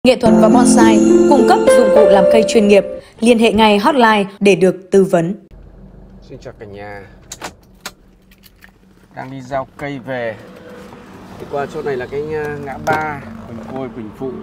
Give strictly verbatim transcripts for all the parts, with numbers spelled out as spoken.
Nghệ thuật và bonsai, cung cấp dụng cụ làm cây chuyên nghiệp. Liên hệ ngay hotline để được tư vấn. Xin chào cả nhà. Đang đi giao cây về. Đi qua chỗ này là cái ngã ba Quỳnh Côi, Quỳnh Phụ.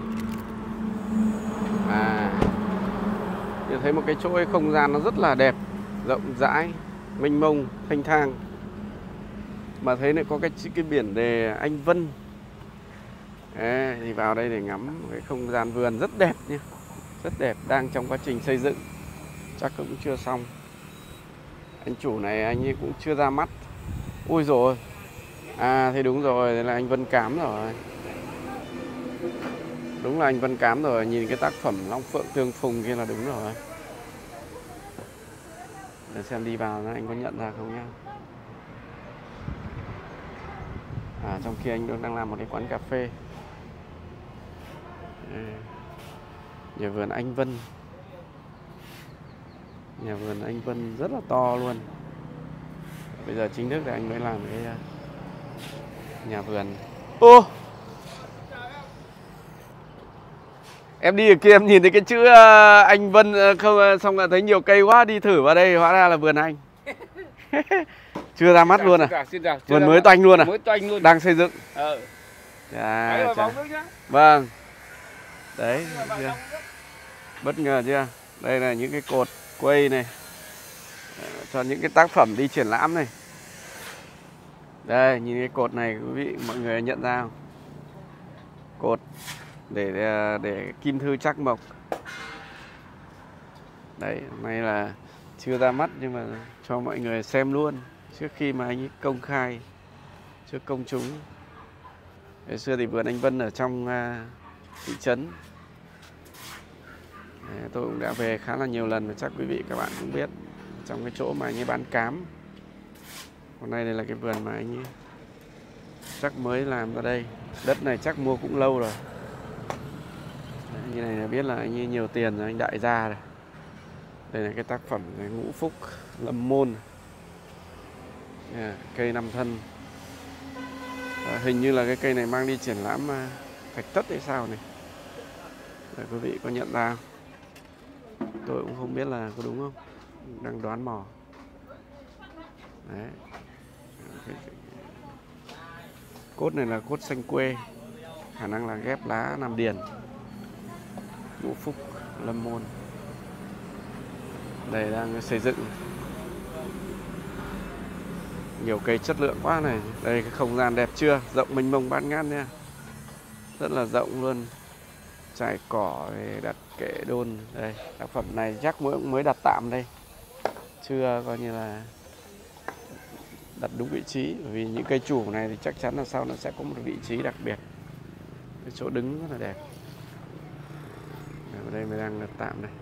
À, tôi thấy một cái chỗ không gian nó rất là đẹp, rộng rãi, mênh mông, thanh thang. Mà thấy lại có cái cái biển đề Anh Vân. Đấy, thì vào đây để ngắm cái không gian vườn rất đẹp nhé, rất đẹp, đang trong quá trình xây dựng, chắc cũng chưa xong. Anh chủ này anh ấy cũng chưa ra mắt. Ui rồi, à thì đúng rồi, đây là anh Vân Cám rồi. Đúng là anh Vân Cám rồi, nhìn cái tác phẩm Long Phượng Tương Phùng kia là đúng rồi. Để xem đi vào anh có nhận ra không nhá. À, trong khi anh đang làm một cái quán cà phê. Nhà vườn Anh Vân. Nhà vườn Anh Vân rất là to luôn. Bây giờ chính thức thì anh mới làm cái nhà vườn. Ô, em đi ở kia em nhìn thấy cái chữ Anh Vân không, xong là thấy nhiều cây quá, đi thử vào đây hóa ra là vườn anh. Chưa ra mắt luôn à? Vườn mới toanh luôn à? Mới toanh luôn. Đang xây dựng. Ờ. Chà, chà. Vâng. Đấy, chưa? Bất ngờ chưa? Đây là những cái cột quây này cho những cái tác phẩm đi triển lãm này. Đây, nhìn cái cột này quý vị mọi người nhận ra không? Cột để để kim thư trắc mộc. Đấy, này là chưa ra mắt nhưng mà cho mọi người xem luôn trước khi mà anh ấy công khai trước công chúng. Ngày xưa thì vườn Anh Vân ở trong thị trấn. Đấy, tôi cũng đã về khá là nhiều lần và chắc quý vị các bạn cũng biết, trong cái chỗ mà anh ấy bán cám. Còn đây, đây là cái vườn mà anh ấy chắc mới làm ra đây. Đất này chắc mua cũng lâu rồi. Đấy, như này là biết là anh ấy nhiều tiền rồi, anh đại gia rồi. Đây là cái tác phẩm này, Ngũ Phúc Lâm Môn. Yeah, cây năm thân. À, hình như là cái cây này mang đi triển lãm Thạch Thất hay sao này. Để quý vị có nhận ra không? Tôi cũng không biết là có đúng không, đang đoán mò. Đấy. Cốt này là cốt xanh quê, khả năng là ghép lá Nam Điền. Ngũ Phúc Lâm Môn. Đây đang xây dựng. Nhiều cây chất lượng quá này. Đây cái không gian đẹp chưa? Rộng mênh mông bát ngát nha. Rất là rộng luôn. Trải cỏ, đặt kệ đôn. Đây, tác phẩm này chắc mới mới đặt tạm đây. Chưa coi như là đặt đúng vị trí. Bởi vì những cây chủ này thì chắc chắn là sau nó sẽ có một vị trí đặc biệt. Cái chỗ đứng rất là đẹp. Ở đây mới đang đặt tạm đây.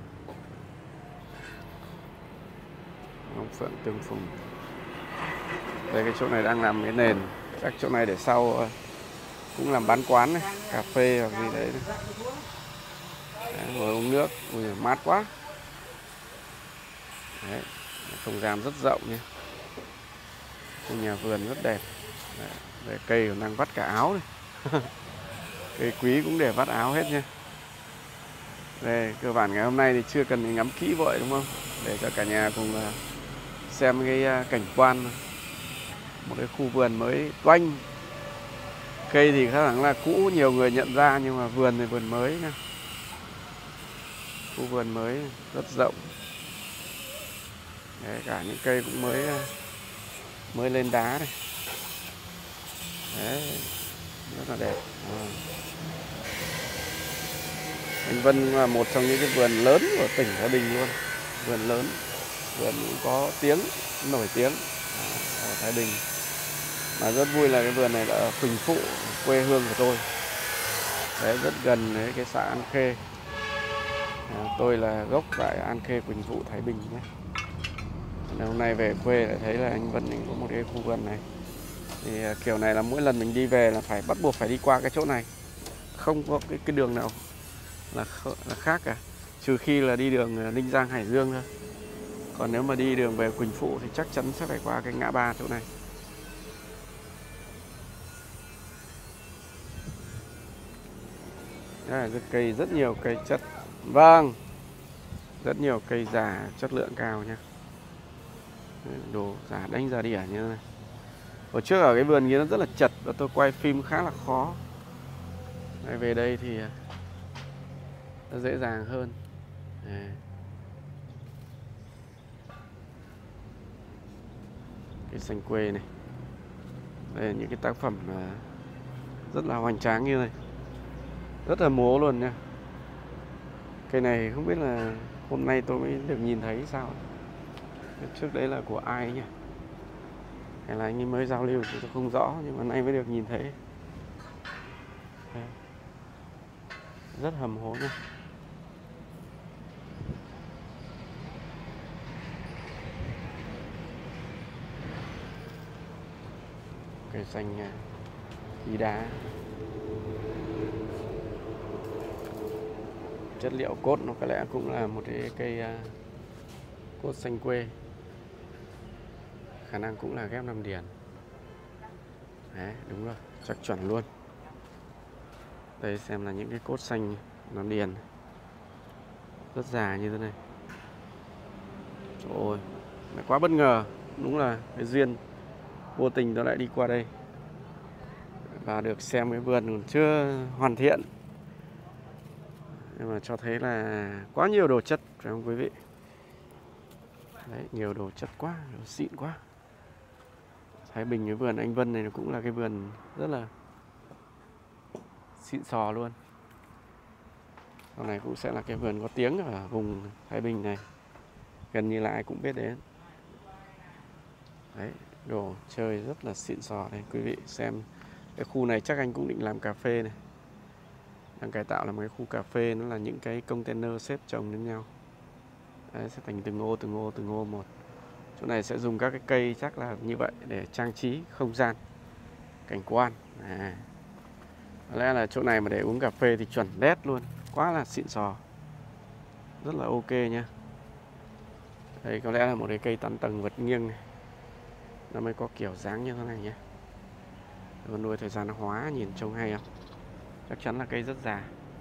Long Phượng Tương Phùng. Đây cái chỗ này đang làm cái nền. Chắc chỗ này để sau cũng làm bán quán này, cà phê hoặc gì đấy. Đấy, ngồi uống nước, ui, mát quá. Đấy, không gian rất rộng nhé. Cái nhà vườn rất đẹp. Đấy, đây, cây còn đang vắt cả áo này. Cây quý cũng để vắt áo hết nha. Đây, cơ bản ngày hôm nay thì chưa cần ngắm kỹ vội đúng không? Để cho cả nhà cùng xem cái cảnh quan một cái khu vườn mới toanh. Cây thì khá là cũ, nhiều người nhận ra, nhưng mà vườn thì vườn mới nha. Khu vườn mới rất rộng. Đấy, cả những cây cũng mới mới lên đá này. Đấy, rất là đẹp. À. Anh Vân là một trong những cái vườn lớn của tỉnh Thái Bình luôn. Vườn lớn, vườn cũng có tiếng, nổi tiếng ở Thái Bình. Mà rất vui là cái vườn này là ở Quỳnh Phụ, quê hương của tôi. Đấy, rất gần với cái xã An Khê. À, tôi là gốc tại An Khê, Quỳnh Phụ, Thái Bình nhé. Hôm nay về quê lại thấy là anh Vân mình có một cái khu vườn này. Thì kiểu này là mỗi lần mình đi về là phải bắt buộc phải đi qua cái chỗ này. Không có cái, cái đường nào là, là khác cả. Trừ khi là đi đường Ninh Giang, Hải Dương thôi. Còn nếu mà đi đường về Quỳnh Phụ thì chắc chắn sẽ phải qua cái ngã ba chỗ này. Đây là cây rất nhiều cây chất. Vâng. Rất nhiều cây già chất lượng cao nha. Đồ giả đánh ra đỉa như thế này. Hồi trước ở cái vườn kia nó rất là chật và tôi quay phim khá là khó. Đây, về đây thì nó dễ dàng hơn. Đây. Cây xanh quê này. Đây là những cái tác phẩm rất là hoành tráng như này. Rất là múa luôn nha. Cây này không biết là hôm nay tôi mới được nhìn thấy sao. Trước đấy là của ai nhỉ? Hay là anh ấy mới giao lưu thì tôi không rõ, nhưng mà nay mới được nhìn thấy. Đây. Rất hầm hố nha. Cây xanh khí đá. Chất liệu cốt nó có lẽ cũng là một cái cây cốt xanh quê. Khả năng cũng là ghép Nam Điền. Đấy, đúng rồi, chắc chuẩn luôn. Đây xem là những cái cốt xanh Nam Điền rất già như thế này. Trời ơi, quá bất ngờ. Đúng là cái duyên vô tình tôi lại đi qua đây và được xem cái vườn còn chưa hoàn thiện, nhưng mà cho thấy là quá nhiều đồ chất, phải không quý vị? Đấy, nhiều đồ chất quá, đồ xịn quá. Thái Bình, cái vườn anh Vân này nó cũng là cái vườn rất là xịn sò luôn. Sau này cũng sẽ là cái vườn có tiếng ở vùng Thái Bình này, gần như là ai cũng biết đến. Đấy, đồ chơi rất là xịn sò đây quý vị xem. Cái khu này chắc anh cũng định làm cà phê này, đang cải tạo làm cái khu cà phê, nó là những cái container xếp chồng lên nhau. Đấy, sẽ thành từng ô từng ô từng ô một. Chỗ này sẽ dùng các cái cây chắc là như vậy để trang trí không gian, cảnh quan. À, có lẽ là chỗ này mà để uống cà phê thì chuẩn đét luôn, quá là xịn sò, rất là ok nha. Đây có lẽ là một cái cây tán tầng vật nghiêng này, nó mới có kiểu dáng như thế này nhé. Còn nuôi thời gian hóa nhìn trông hay không? Chắc chắn là cây rất già.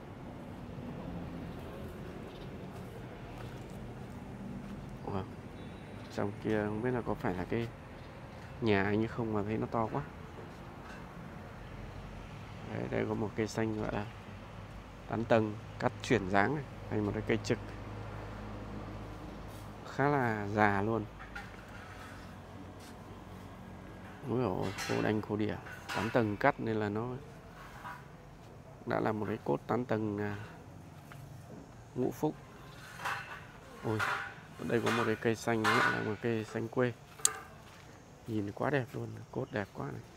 Ủa, trong kia không biết là có phải là cái nhà anh như không mà thấy nó to quá. Đấy, đây có một cây xanh gọi là tán tầng cắt chuyển dáng này, thành một cái cây trực khá là già luôn. Ôi dồi, khô đanh khô đỉa, tán tầng cắt nên là nó đã là một cái cốt tán tầng à, ngũ phúc. Ôi, ở đây có một cái cây xanh, nó lại là một cây xanh quê, nhìn quá đẹp luôn, cốt đẹp quá này.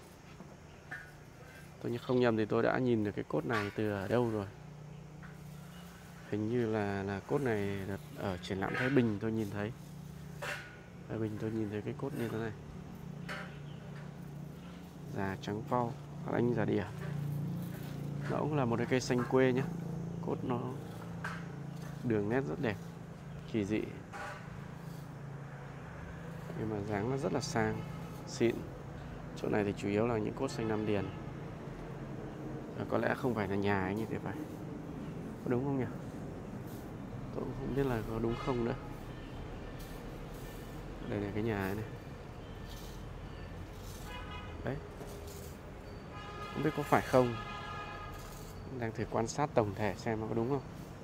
Tôi không nhầm thì tôi đã nhìn được cái cốt này từ ở đâu rồi. Hình như là là cốt này ở triển lãm Thái Bình tôi nhìn thấy. Thái Bình tôi nhìn thấy cái cốt như thế này. Già trắng phau, anh già đỉa. Nó cũng là một cái cây xanh quê nhé. Cốt nó đường nét rất đẹp, kỳ dị, nhưng mà dáng nó rất là sang, xịn. Chỗ này thì chủ yếu là những cốt xanh Nam Điền. À, có lẽ không phải là nhà ấy như thế phải. Có đúng không nhỉ? Tôi cũng không biết là có đúng không nữa. Đây là cái nhà ấy này. Đấy, không biết có phải không. Đang thử quan sát tổng thể xem nó có đúng không.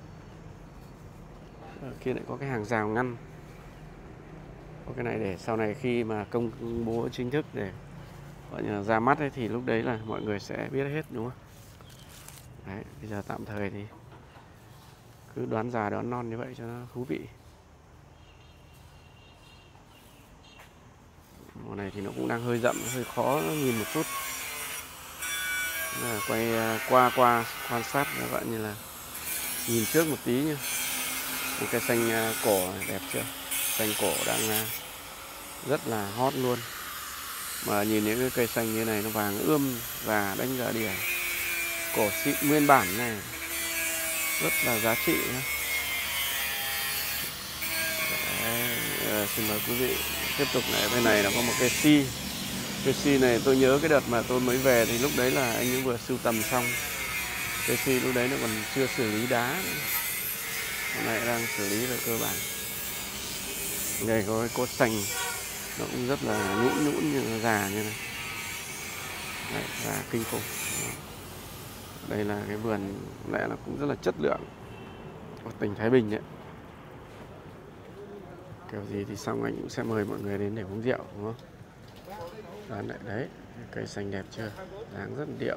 Ở kia lại có cái hàng rào ngăn. Có cái này để sau này khi mà công bố chính thức để gọi là ra mắt ấy, thì lúc đấy là mọi người sẽ biết hết, đúng không? Đấy, bây giờ tạm thời thì cứ đoán già đoán non như vậy cho nó thú vị. Mùa này thì nó cũng đang hơi rậm, hơi khó nhìn một chút. Là quay qua qua quan sát nó gọi như là nhìn trước một tí nha. Một cái xanh cổ này, đẹp chưa? Xanh cổ đang rất là hot luôn. Mà nhìn những cái cây xanh như này nó vàng ươm và đánh giá đỉa, cổ xịn nguyên bản này, rất là giá trị nhé. Đấy, xin mời quý vị tiếp tục này. Bên này nó có một cây si. Cây si này tôi nhớ cái đợt mà tôi mới về thì lúc đấy là anh ấy vừa sưu tầm xong. Cây si lúc đấy nó còn chưa xử lý đá nữa. Hôm nay đang xử lý về cơ bản. Đây có cái cốt xanh, nó cũng rất là nhũn nhũn như nó già như này. Đấy, và kinh khủng. Đây là cái vườn lẽ là cũng rất là chất lượng của tỉnh Thái Bình đấy. Kiểu gì thì xong anh cũng sẽ mời mọi người đến để uống rượu, đúng không? Đấy, đấy, cây xanh đẹp chưa? Dáng rất điệu.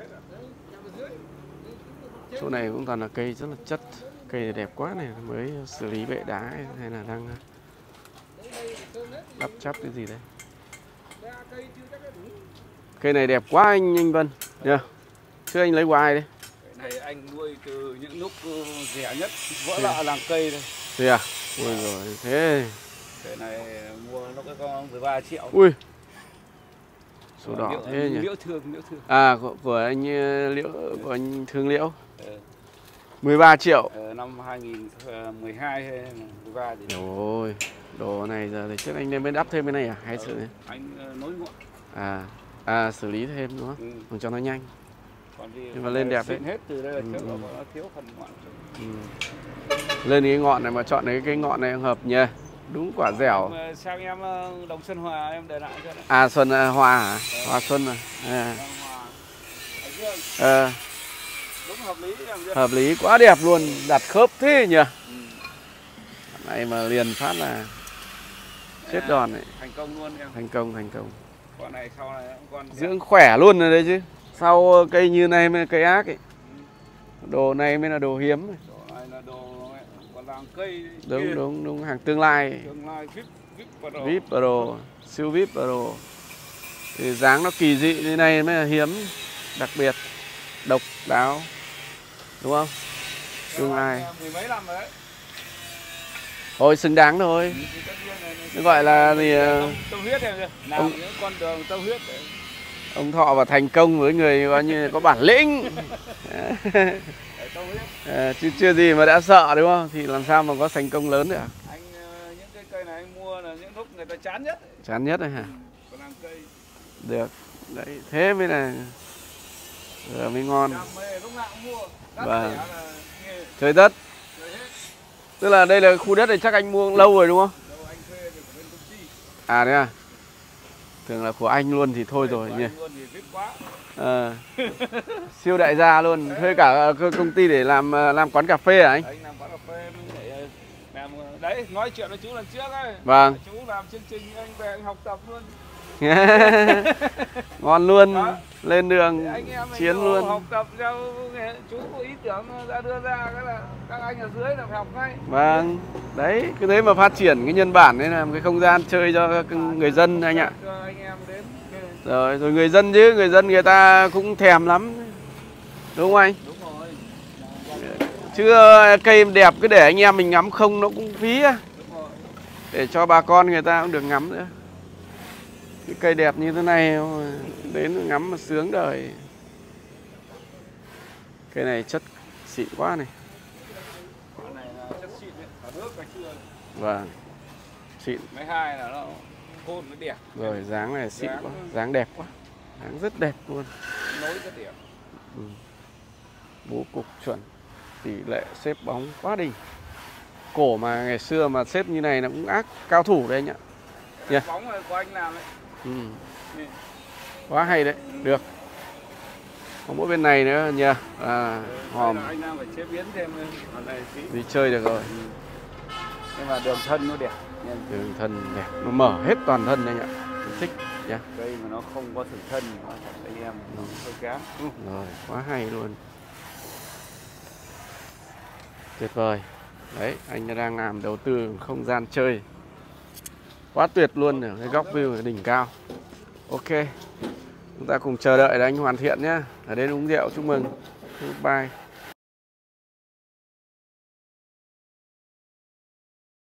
Chỗ này cũng toàn là cây rất là chất. Cây này đẹp quá này, mới xử lý bệ đá hay là đang đắp chắp cái gì đấy. Cây này đẹp quá anh anh Vân nhá. Chứ anh lấy của ai đấy? Cái này anh nuôi từ những lúc rẻ nhất, vỡ lạ làng cây đây. Thế à? Ui rồi thế. Cái này mua nó có mười ba triệu. Ui. Sổ đỏ liệu, thế nhỉ? Liễu Thương, Liễu Thương. À của, của anh Liễu, của anh Thương Liễu. Ừ. mười ba triệu. Ừ, năm hai nghìn mười hai hay mười ba gì. Ôi, đồ này giờ thì trước anh nên mới đắp thêm cái này à? Hay ừ, sự anh nối ngọn. À, à xử lý thêm đúng không? Ừ. Còn cho nó nhanh. Còn đi nhưng mà lên đẹp đấy. Hết từ đây là ừ, thiếu, ừ. nó thiếu phần ngọn. Ừ. Lên cái ngọn này mà chọn cái cái ngọn này hợp nha. Đúng quả dẻo. Sang em Đồng Xuân Hòa em để lại cho đấy. À Xuân Hòa hả? Ừ. Hòa Xuân à? À. À. Đúng hợp lý em chưa? Hợp lý quá đẹp luôn, đặt khớp thế nhỉ. Ừ. Này mà liền phát là chết đòn đấy. Thành công luôn em. Thành công, thành công. Con này sau này con dưỡng khỏe luôn rồi đấy chứ. Sau cây như này mới là cây ác ấy. Ừ. Đồ này mới là đồ hiếm. Đồ này là đồ còn làng cây. Đúng kia. đúng đúng hàng tương lai. Tương lai vip vip và đồ. vip và đồ, siêu vip và đồ. Thì dáng nó kỳ dị như này mới là hiếm, đặc biệt, độc đáo. Đúng không? Tương lai. Mười mấy năm rồi đấy. Thôi xứng đáng thôi. Nó gọi là gì? Tâm huyết em chưa? Làm ông, những con đường tâm huyết đấy. Ông Thọ và thành công với người coi như có bản lĩnh. À, chứ chưa gì mà đã sợ đúng không? Thì làm sao mà có thành công lớn được? Anh những cái cây này anh mua là những lúc người ta chán nhất. Chán nhất đấy hả? Ừ, còn làm cây. Được. Đấy, thế mới là rồi mới ngon. Lúc nào cũng mua. Vâng. Chơi đất. Tức là đây là khu đất này chắc anh mua lâu rồi đúng không? Anh thuê được bên công ty. À đấy à? Thường là của anh luôn thì thôi rồi nhỉ. Luôn thì vip quá. À, siêu đại gia luôn, thuê cả công ty để làm làm quán cà phê à anh? Anh làm quán cà phê để làm đấy, nói chuyện với chú lần trước ấy. Vâng. Chú làm chương trình anh về anh học tập luôn. Ngon luôn. Đó. Lên đường chiến luôn. Học tập theo chú có ý tưởng ra đưa ra cái là các anh ở dưới là phải học ngay. Vâng. Đấy, cái đấy mà phát triển cái nhân bản đấy là một cái không gian chơi cho người dân anh ạ. Cho anh em đến. Rồi, rồi người dân chứ, người dân người ta cũng thèm lắm. Đúng không anh? Đúng rồi. Chứ cây đẹp cứ để anh em mình ngắm không nó cũng phí á. Đúng rồi. Để cho bà con người ta cũng được ngắm nữa. Cái cây đẹp như thế này đến ngắm mà sướng đời. Cây này chất xịn quá này. Cái này là chất xịn đấy, cả nước cả chưa. Vâng. Xịn. Mấy hai là nó khôn nó đẹp. Rồi dáng này xịn quá, dáng đẹp quá. Dáng rất đẹp luôn. Nối rất đẹp. Ừ. Bố cục chuẩn, tỷ lệ xếp bóng quá đỉnh. Cổ mà ngày xưa mà xếp như này là cũng ác, cao thủ đấy anh ạ. Yeah. Bóng này của anh làm đấy. Ừ. Quá hay đấy, được. Có mỗi bên này nữa nhỉ. À, hòm. Anh đang phải chế biến thêm này tí. Đi chơi được rồi. Ừ. Nhưng mà đường thân nó đẹp. Đường thân đẹp, nó mở hết toàn thân anh ạ. Mình thích nhá. Cây mà nó không có thử thân anh em nó hơi kém. Rồi, quá hay luôn. Tuyệt vời. Đấy, anh đang làm đầu tư không gian chơi. Quá tuyệt luôn ở cái góc view ở đỉnh cao. Ok. Chúng ta cùng chờ đợi để anh hoàn thiện nhé. Ở đến uống rượu chúc mừng. Bye.